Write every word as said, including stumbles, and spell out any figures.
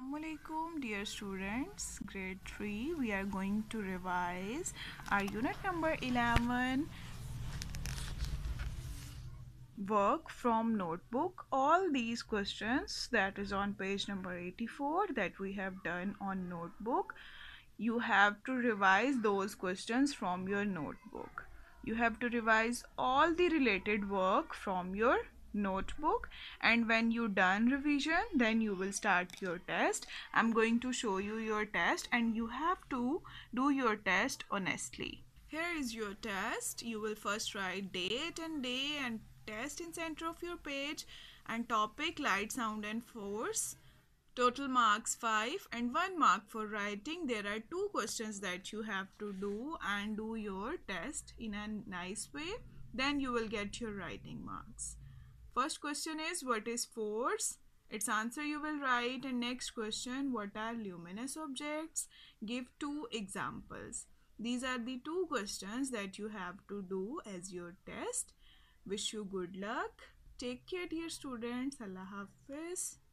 Assalamualaikum dear students, grade three. We are going to revise our unit number eleven, work from notebook. All these questions that is on page number eighty-four that we have done on notebook, you have to revise those questions from your notebook. You have to revise all the related work from your notebook, and when you done revision then you will start your test. I'm going to show you your test and you have to do your test honestly. Here is your test. You will first write date and day and test in center of your page, and topic light, sound and force. Total marks five and one mark for writing. There are two questions that you have to do and do your test in a nice way. Then you will get your writing marks. First question is, what is force? Its answer you will write. And next question, what are luminous objects? Give two examples. These are the two questions that you have to do as your test. Wish you good luck. Take care dear students. Allah Hafiz.